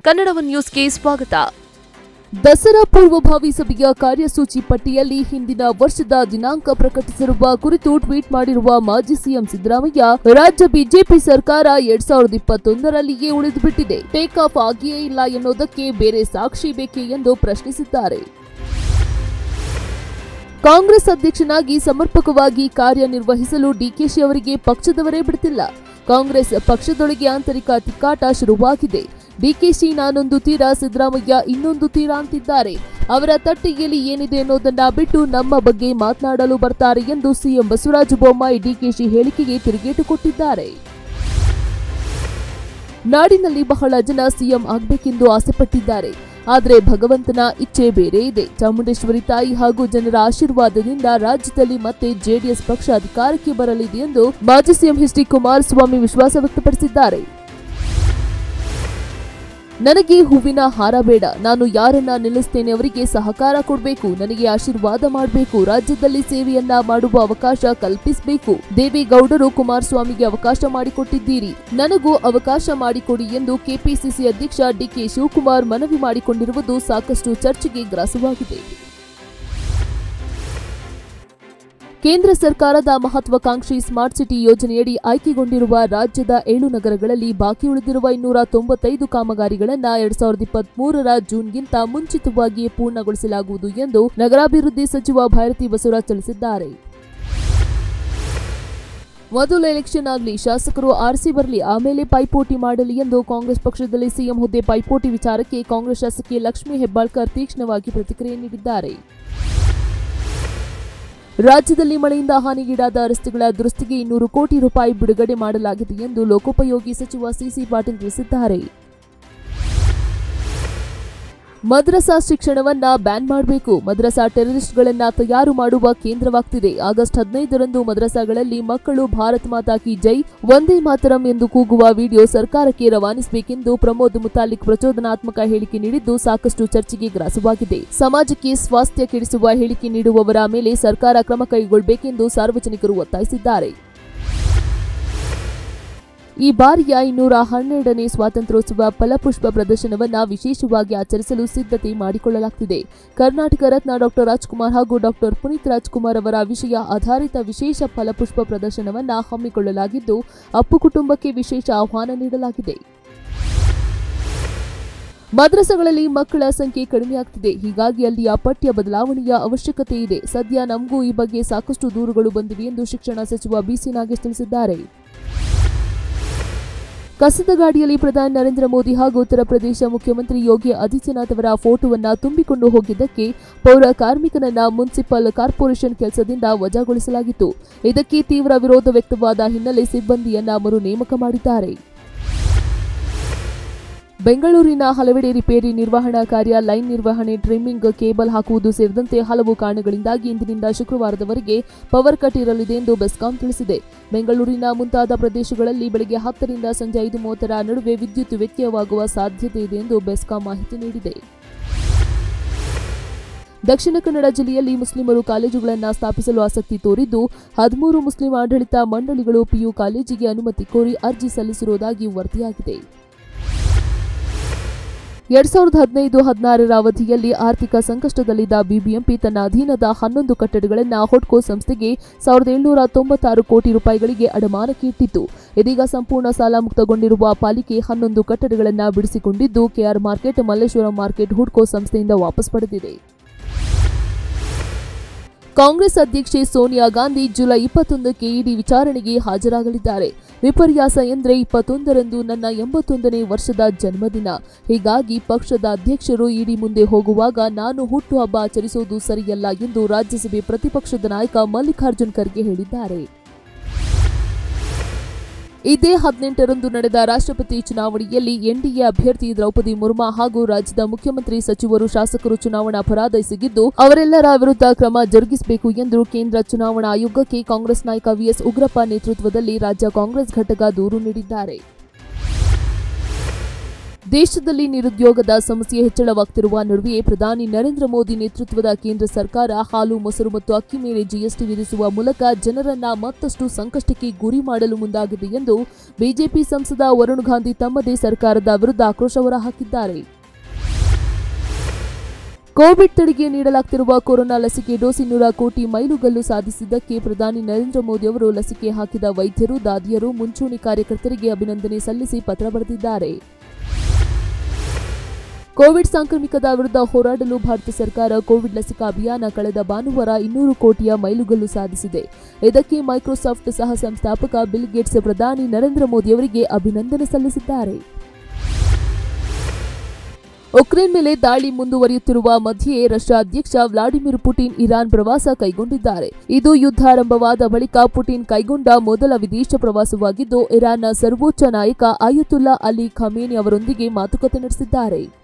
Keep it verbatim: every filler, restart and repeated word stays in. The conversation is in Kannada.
ಕನ್ನಡ ಒನ್ ನ್ಯೂಸ್ಗೆ ಸ್ವಾಗತ. ದಸರಾ ಪೂರ್ವಭಾವಿ ಸಭೆಯ ಕಾರ್ಯಸೂಚಿ ಪಟ್ಟಿಯಲ್ಲಿ ಹಿಂದಿನ ವರ್ಷದ ದಿನಾಂಕ ಪ್ರಕಟಿಸಿರುವ ಕುರಿತು ಟ್ವೀಟ್ ಮಾಡಿರುವ ಮಾಜಿ ಸಿಎಂ ಸಿದ್ದರಾಮಯ್ಯ, ರಾಜ್ಯ ಬಿಜೆಪಿ ಸರ್ಕಾರ ಎರಡ್ ಸಾವಿರದ ಇಪ್ಪತ್ತೊಂದರಲ್ಲಿಯೇ ಉಳಿದುಬಿಟ್ಟಿದೆ, ಟೇಕ್ ಆಫ್ ಆಗಿಯೇ ಇಲ್ಲ ಎನ್ನುವುದಕ್ಕೆ ಬೇರೆ ಸಾಕ್ಷಿ ಬೇಕೇ ಎಂದು ಪ್ರಶ್ನಿಸಿದ್ದಾರೆ. ಕಾಂಗ್ರೆಸ್ ಅಧ್ಯಕ್ಷನಾಗಿ ಸಮರ್ಪಕವಾಗಿ ಕಾರ್ಯನಿರ್ವಹಿಸಲು ಡಿಕೆಶಿ ಅವರಿಗೆ ಪಕ್ಷದವರೇ ಬಿಡುತ್ತಿಲ್ಲ. ಕಾಂಗ್ರೆಸ್ ಪಕ್ಷದೊಳಗೆ ಆಂತರಿಕ ತಿಕ್ಕಾಟ ಶುರುವಾಗಿದೆ. ಡಿಕೆಶಿ ನಾನೊಂದು ತೀರ, ಸಿದ್ದರಾಮಯ್ಯ ಇನ್ನೊಂದು ತೀರ ಅಂತಿದ್ದಾರೆ. ಅವರ ತಟ್ಟೆಯಲ್ಲಿ ಏನಿದೆ ಅನ್ನೋದನ್ನ ಬಿಟ್ಟು ನಮ್ಮ ಬಗ್ಗೆ ಮಾತನಾಡಲು ಬರ್ತಾರೆ ಎಂದು ಸಿಎಂ ಬಸವರಾಜ ಬೊಮ್ಮಾಯಿ ಡಿಕೆಶಿ ಹೇಳಿಕೆಗೆ ತಿರುಗೇಟು ಕೊಟ್ಟಿದ್ದಾರೆ. ನಾಡಿನಲ್ಲಿ ಬಹಳ ಜನ ಸಿಎಂ ಆಗಬೇಕೆಂದು ಆಸೆಪಟ್ಟಿದ್ದಾರೆ. ಆದರೆ ಭಗವಂತನ ಇಚ್ಛೆ ಬೇರೆ ಇದೆ. ಚಾಮುಂಡೇಶ್ವರಿ ತಾಯಿ ಹಾಗೂ ಜನರ ಆಶೀರ್ವಾದದಿಂದ ರಾಜ್ಯದಲ್ಲಿ ಮತ್ತೆ ಜೆಡಿಎಸ್ ಪಕ್ಷ ಅಧಿಕಾರಕ್ಕೆ ಬರಲಿದೆ ಎಂದು ಮಾಜಿ ಸಿಎಂ ಎಚ್ ಡಿ ಕುಮಾರಸ್ವಾಮಿ ವಿಶ್ವಾಸ ವ್ಯಕ್ತಪಡಿಸಿದ್ದಾರೆ. ನನಗೆ ಹೂವಿನ ಹಾರ ಬೇಡ, ನಾನು ಯಾರನ್ನ ನಿಲ್ಲಿಸ್ತೇನೆ ಅವರಿಗೆ ಸಹಕಾರ ಕೊಡಬೇಕು, ನನಗೆ ಆಶೀರ್ವಾದ ಮಾಡಬೇಕು, ರಾಜ್ಯದಲ್ಲಿ ಸೇವೆಯನ್ನ ಮಾಡುವ ಅವಕಾಶ ಕಲ್ಪಿಸಬೇಕು. ದೇವೇಗೌಡರು ಕುಮಾರಸ್ವಾಮಿಗೆ ಅವಕಾಶ ಮಾಡಿಕೊಟ್ಟಿದ್ದೀರಿ, ನನಗೂ ಅವಕಾಶ ಮಾಡಿಕೊಡಿ ಎಂದು ಕೆಪಿಸಿಸಿ ಅಧ್ಯಕ್ಷ ಡಿಕೆ ಶಿವಕುಮಾರ್ ಮನವಿ ಮಾಡಿಕೊಂಡಿರುವುದು ಸಾಕಷ್ಟು ಚರ್ಚೆಗೆ ಗ್ರಾಸವಾಗಿದೆ. ಕೇಂದ್ರ ಸರ್ಕಾರದ ಮಹತ್ವಾಕಾಂಕ್ಷಿ ಸ್ಮಾರ್ಟ್ ಸಿಟಿ ಯೋಜನೆಯಡಿ ಆಯ್ಕೆಗೊಂಡಿರುವ ರಾಜ್ಯದ ಏಳು ನಗರಗಳಲ್ಲಿ ಬಾಕಿ ಉಳಿದಿರುವ ಇನ್ನೂರ ತೊಂಬತ್ತೈದು ಕಾಮಗಾರಿಗಳನ್ನು ಎರಡ್ ಸಾವಿರದ ಇಪ್ಪತ್ತ್ ಮೂರರ ಜೂನ್ಗಿಂತ ಮುಂಚಿತವಾಗಿಯೇ ಪೂರ್ಣಗೊಳಿಸಲಾಗುವುದು ಎಂದು ನಗರಾಭಿವೃದ್ಧಿ ಸಚಿವ ಭೈರತಿ ಬಸವರಾಜ್ ತಿಳಿಸಿದ್ದಾರೆ. ಮೊದಲು ಎಲೆಕ್ಷನ್ ಆಗಲಿ, ಶಾಸಕರು ಆರಿಸಿ ಬರಲಿ, ಆಮೇಲೆ ಪೈಪೋಟಿ ಮಾಡಲಿ ಎಂದು ಕಾಂಗ್ರೆಸ್ ಪಕ್ಷದಲ್ಲಿ ಸಿಎಂ ಹುದ್ದೆ ಪೈಪೋಟಿ ವಿಚಾರಕ್ಕೆ ಕಾಂಗ್ರೆಸ್ ಶಾಸಕಿ ಲಕ್ಷ್ಮೀ ಹೆಬ್ಬಾಳ್ಕರ್ ತೀಕ್ಷ್ಣವಾಗಿ ಪ್ರತಿಕ್ರಿಯೆ ನೀಡಿದ್ದಾರೆ. ರಾಜ್ಯದಲ್ಲಿ ಮಳೆಯಿಂದ ಹಾನಿಗೀಡಾದ ರಸ್ತೆಗಳ ದುರಸ್ತಿಗೆ ಇನ್ನೂರು ಕೋಟಿ ರೂಪಾಯಿ ಬಿಡುಗಡೆ ಮಾಡಲಾಗಿದೆ ಎಂದು ಲೋಕೋಪಯೋಗಿ ಸಚಿವ ಸಿಸಿ ಪಾಟೀಲ್ ತಿಳಿಸಿದ್ದಾರೆ. ಮದ್ರಸಾ ಶಿಕ್ಷಣವನ್ನ ಬ್ಯಾನ್ ಮಾಡಬೇಕು. ಮದ್ರಸಾ ಟೆರರಿಸ್ಟ್ಗಳನ್ನ ತಯಾರು ಮಾಡುವ ಕೇಂದ್ರವಾಗ್ತಿದೆ. ಆಗಸ್ಟ್ ಹದಿನೈದರಂದು ಮದ್ರಸಾಗಳಲ್ಲಿ ಮಕ್ಕಳು ಭಾರತ್ ಮಾತಾ ಕಿ ಜೈ, ವಂದೇ ಮಾತರಂ ಎಂದು ಕೂಗುವ ವಿಡಿಯೋ ಸರ್ಕಾರಕ್ಕೆ ರವಾನಿಸಬೇಕೆಂದು ಪ್ರಮೋದ್ ಮುತಾಲಿಕ್ ಪ್ರಚೋದನಾತ್ಮಕ ಹೇಳಿಕೆ ನೀಡಿದ್ದು ಸಾಕಷ್ಟು ಚರ್ಚೆಗೆ ಗ್ರಾಸವಾಗಿದೆ. ಸಮಾಜಕ್ಕೆ ಸ್ವಾಸ್ಥ್ಯ ಕೆಡಿಸುವ ಹೇಳಿಕೆ ನೀಡುವವರ ಮೇಲೆ ಸರ್ಕಾರ ಕ್ರಮ ಕೈಗೊಳ್ಳಬೇಕೆಂದು ಸಾರ್ವಜನಿಕರು ಒತ್ತಾಯಿಸಿದ್ದಾರೆ. ಈ ಬಾರಿಯ ಇನ್ನೂರ ಹನ್ನೆರಡನೇ ಸ್ವಾತಂತ್ರ್ಯೋತ್ಸವ ಫಲಪುಷ್ಪ ಪ್ರದರ್ಶನವನ್ನು ವಿಶೇಷವಾಗಿ ಆಚರಿಸಲು ಸಿದ್ಧತೆ ಮಾಡಿಕೊಳ್ಳಲಾಗುತ್ತಿದೆ. ಕರ್ನಾಟಕ ರತ್ನ ಡಾಕ್ಟರ್ ರಾಜ್ಕುಮಾರ್ ಹಾಗೂ ಡಾಕ್ಟರ್ ಪುನೀತ್ ರಾಜ್ಕುಮಾರ್ ಅವರ ವಿಷಯ ಆಧಾರಿತ ವಿಶೇಷ ಫಲಪುಷ್ಪ ಪ್ರದರ್ಶನವನ್ನು ಹಮ್ಮಿಕೊಳ್ಳಲಾಗಿದ್ದು, ಅಪ್ಪು ಕುಟುಂಬಕ್ಕೆ ವಿಶೇಷ ಆಹ್ವಾನ ನೀಡಲಾಗಿದೆ. ಮದ್ರಸಗಳಲ್ಲಿ ಮಕ್ಕಳ ಸಂಖ್ಯೆ ಕಡಿಮೆಯಾಗುತ್ತಿದೆ. ಹೀಗಾಗಿ ಅಲ್ಲಿಯ ಪಠ್ಯ ಬದಲಾವಣೆಯ ಅವಶ್ಯಕತೆ ಇದೆ. ಸದ್ಯ ನಮಗೂ ಈ ಬಗ್ಗೆ ಸಾಕಷ್ಟು ದೂರುಗಳು ಬಂದಿವೆ ಎಂದು ಶಿಕ್ಷಣ ಸಚಿವ ಬಿಸಿ ನಾಗೇಶ್ ತಿಳಿಸಿದ್ದಾರೆ. ಕಸದ ಗಾಡಿಯಲ್ಲಿ ಪ್ರಧಾನಿ ನರೇಂದ್ರ ಮೋದಿ ಹಾಗೂ ಉತ್ತರ ಪ್ರದೇಶ ಮುಖ್ಯಮಂತ್ರಿ ಯೋಗಿ ಆದಿತ್ಯನಾಥ್ ಅವರ ಫೋಟೋವನ್ನು ತುಂಬಿಕೊಂಡು ಹೋಗಿದ್ದಕ್ಕೆ ಪೌರ ಕಾರ್ಮಿಕನನ್ನ ಮುನ್ಸಿಪಲ್ ಕಾರ್ಪೊರೇಷನ್ ಕೆಲಸದಿಂದ ವಜಾಗೊಳಿಸಲಾಗಿತ್ತು. ಇದಕ್ಕೆ ತೀವ್ರ ವಿರೋಧ ವ್ಯಕ್ತವಾದ ಹಿನ್ನೆಲೆ ಸಿಬ್ಬಂದಿಯನ್ನ ಮರು ನೇಮಕ ಮಾಡಿದ್ದಾರೆ. ಬೆಂಗಳೂರಿನ ಹಲವೆಡೆ ರಿಪೇರಿ, ನಿರ್ವಹಣಾ ಕಾರ್ಯ, ಲೈನ್ ನಿರ್ವಹಣೆ, ಟ್ರಿಮ್ಮಿಂಗ್, ಕೇಬಲ್ ಹಾಕುವುದು ಸೇರಿದಂತೆ ಹಲವು ಕಾರಣಗಳಿಂದಾಗಿ ಇಂದಿನಿಂದ ಶುಕ್ರವಾರದವರೆಗೆ ಪವರ್ ಕಟ್ ಇರಲಿದೆ ಎಂದು ಬೆಸ್ಕಾಂ ತಿಳಿಸಿದೆ. ಬೆಂಗಳೂರಿನ ಮುಂತಾದ ಪ್ರದೇಶಗಳಲ್ಲಿ ಬೆಳಗ್ಗೆ ಹತ್ತರಿಂದ ಸಂಜೆ ಐದು ಮೂವತ್ತರ ನಡುವೆ ವಿದ್ಯುತ್ ವ್ಯತ್ಯಯವಾಗುವ ಸಾಧ್ಯತೆ ಇದೆ ಎಂದು ಬೆಸ್ಕಾಂ ಮಾಹಿತಿ ನೀಡಿದೆ. ದಕ್ಷಿಣ ಕನ್ನಡ ಜಿಲ್ಲೆಯಲ್ಲಿ ಮುಸ್ಲಿಮರು ಕಾಲೇಜುಗಳನ್ನು ಸ್ಥಾಪಿಸಲು ಆಸಕ್ತಿ ತೋರಿದ್ದು, ಹದಿಮೂರು ಮುಸ್ಲಿಂ ಆಡಳಿತ ಮಂಡಳಿಗಳು ಪಿಯು ಕಾಲೇಜಿಗೆ ಅನುಮತಿ ಕೋರಿ ಅರ್ಜಿ ಸಲ್ಲಿಸಿರುವುದಾಗಿ ವರದಿಯಾಗಿದೆ. ಎರಡ್ ಸಾವಿರದ ಹದಿನೈದು ಹದಿನಾರರ ಅವಧಿಯಲ್ಲಿ ಆರ್ಥಿಕ ಸಂಕಷ್ಟದಲ್ಲಿದ್ದ ಬಿಬಿಎಂಪಿ ತನ್ನ ಅಧೀನದ ಹನ್ನೊಂದು ಕಟ್ಟಡಗಳನ್ನು ಹೊಡ್ಕೋ ಸಂಸ್ಥೆಗೆ ಸಾವಿರದ ಏಳುನೂರ ತೊಂಬತ್ತಾರು ಕೋಟಿ ರೂಪಾಯಿಗಳಿಗೆ ಅಡಮಾನಕ್ಕೆ ಇಟ್ಟಿತ್ತು. ಇದೀಗ ಸಂಪೂರ್ಣ ಸಾಲ ಮುಕ್ತಗೊಂಡಿರುವ ಪಾಲಿಕೆ ಹನ್ನೊಂದು ಕಟ್ಟಡಗಳನ್ನು ಬಿಡಿಸಿಕೊಂಡಿದ್ದು, ಕೆಆರ್ ಮಾರ್ಕೆಟ್, ಮಲ್ಲೇಶ್ವರಂ ಮಾರ್ಕೆಟ್ ಹುಡ್ಕೋ ಸಂಸ್ಥೆಯಿಂದ ವಾಪಸ್ ಪಡೆದಿದೆ. ಕಾಂಗ್ರೆಸ್ ಅಧ್ಯಕ್ಷೆ ಸೋನಿಯಾ ಗಾಂಧಿ ಜುಲೈ ಇಪ್ಪತ್ತೊಂದಕ್ಕೆ ಇಡಿ ವಿಚಾರಣೆಗೆ ಹಾಜರಾಗಲಿದ್ದಾರೆ. ವಿಪರ್ಯಾಸ ಎಂದರೆ ಇಪ್ಪತ್ತೊಂದರಂದು ನನ್ನ ಎಂಬತ್ತೊಂದನೇ ವರ್ಷದ ಜನ್ಮದಿನ. ಹೀಗಾಗಿ ಪಕ್ಷದ ಅಧ್ಯಕ್ಷರು ಇಡಿ ಮುಂದೆ ಹೋಗುವಾಗ ನಾನು ಹುಟ್ಟುಹಬ್ಬ ಆಚರಿಸುವುದು ಸರಿಯಲ್ಲ ಎಂದು ರಾಜ್ಯಸಭೆ ಪ್ರತಿಪಕ್ಷದ ನಾಯಕ ಮಲ್ಲಿಕಾರ್ಜುನ್ ಖರ್ಗೆ ಹೇಳಿದ್ದಾರೆ. ಇದೇ ಹದಿನೆಂಟರಂದು ನಡೆದ ರಾಷ್ಟ್ರಪತಿ ಚುನಾವಣೆಯಲ್ಲಿ ಎನ್ಡಿಎ ಅಭ್ಯರ್ಥಿ ದ್ರೌಪದಿ ಮುರ್ಮು ಹಾಗೂ ರಾಜ್ಯದ ಮುಖ್ಯಮಂತ್ರಿ, ಸಚಿವರು, ಶಾಸಕರು ಚುನಾವಣಾ ಅಪರಾಧ ಎಸಗಿದ್ದು ಅವರೆಲ್ಲರ ವಿರುದ್ಧ ಕ್ರಮ ಜರುಗಿಸಬೇಕು ಎಂದು ಕೇಂದ್ರ ಚುನಾವಣಾ ಆಯೋಗಕ್ಕೆ ಕಾಂಗ್ರೆಸ್ ನಾಯಕ ವಿಎಸ್ ಉಗ್ರಪ್ಪ ನೇತೃತ್ವದಲ್ಲಿ ರಾಜ್ಯ ಕಾಂಗ್ರೆಸ್ ಘಟಕ ದೂರು ನೀಡಿದ್ದಾರೆ. ದೇಶದಲ್ಲಿ ನಿರುದ್ಯೋಗದ ಸಮಸ್ಯೆ ಹೆಚ್ಚಳವಾಗುತ್ತಿರುವ ನಡುವೆಯೇ ಪ್ರಧಾನಿ ನರೇಂದ್ರ ಮೋದಿ ನೇತೃತ್ವದ ಕೇಂದ್ರ ಸರ್ಕಾರ ಹಾಲು, ಮೊಸರು ಮತ್ತು ಅಕ್ಕಿ ಮೇಲೆ ಜಿಎಸ್ಟಿ ವಿಧಿಸುವ ಮೂಲಕ ಜನರನ್ನ ಮತ್ತಷ್ಟು ಸಂಕಷ್ಟಕ್ಕೆ ಗುರಿ ಮಾಡಲು ಮುಂದಾಗಿದೆ ಎಂದು ಬಿಜೆಪಿ ಸಂಸದ ವರುಣ್ ಗಾಂಧಿ ತಮ್ಮದೇ ಸರ್ಕಾರದ ವಿರುದ್ಧ ಆಕ್ರೋಶ ಹೊರಹಾಕಿದ್ದಾರೆ. ಕೋವಿಡ್ ತಡೆಗೆ ನೀಡಲಾಗುತ್ತಿರುವ ಕೊರೋನಾ ಲಸಿಕೆ ಡೋಸ್ ಇನ್ನೂರು ಕೋಟಿ ಮೈಲುಗಲ್ಲು ಸಾಧಿಸಿದ್ದಕ್ಕೆ ಪ್ರಧಾನಿ ನರೇಂದ್ರ ಮೋದಿ ಅವರು ಲಸಿಕೆ ಹಾಕಿದ ವೈದ್ಯರು, ದಾದಿಯರು, ಮುಂಚೂಣಿ ಕಾರ್ಯಕರ್ತರಿಗೆ ಅಭಿನಂದನೆ ಸಲ್ಲಿಸಿ ಪತ್ರ ಬರೆದಿದ್ದಾರೆ. ಕೋವಿಡ್ ಸಾಂಕ್ರಾಮಿಕದ ವಿರುದ್ಧ ಹೋರಾಡಲು ಭಾರತ ಸರ್ಕಾರ ಕೋವಿಡ್ ಲಸಿಕಾ ಅಭಿಯಾನ ಕಳೆದ ಭಾನುವಾರ ಇನ್ನೂರು ಕೋಟಿಯ ಮೈಲುಗಲ್ಲು ಸಾಧಿಸಿದೆ. ಇದಕ್ಕೆ ಮೈಕ್ರೋಸಾಫ್ಟ್ ಸಹ ಸಂಸ್ಥಾಪಕ ಬಿಲ್ ಗೇಟ್ಸ್ ಪ್ರಧಾನಿ ನರೇಂದ್ರ ಮೋದಿ ಅವರಿಗೆ ಅಭಿನಂದನೆ ಸಲ್ಲಿಸಿದ್ದಾರೆ. ಉಕ್ರೇನ್ ಮೇಲೆ ದಾಳಿ ಮುಂದುವರಿಯುತ್ತಿರುವ ಮಧ್ಯೆ ರಷ್ಯಾ ಅಧ್ಯಕ್ಷ ವ್ಲಾಡಿಮಿರ್ ಪುಟಿನ್ ಇರಾನ್ ಪ್ರವಾಸ ಕೈಗೊಂಡಿದ್ದಾರೆ. ಇದು ಯುದ್ಧ ಆರಂಭವಾದ ಬಳಿಕ ಪುಟಿನ್ ಕೈಗೊಂಡ ಮೊದಲ ವಿದೇಶ ಪ್ರವಾಸವಾಗಿದ್ದು, ಇರಾನ್ನ ಸರ್ವೋಚ್ಚ ನಾಯಕ ಅಯತುಲ್ಲಾ ಅಲಿ ಖಮೇನಿ ಅವರೊಂದಿಗೆ ಮಾತುಕತೆ ನಡೆಸಿದ್ದಾರೆ.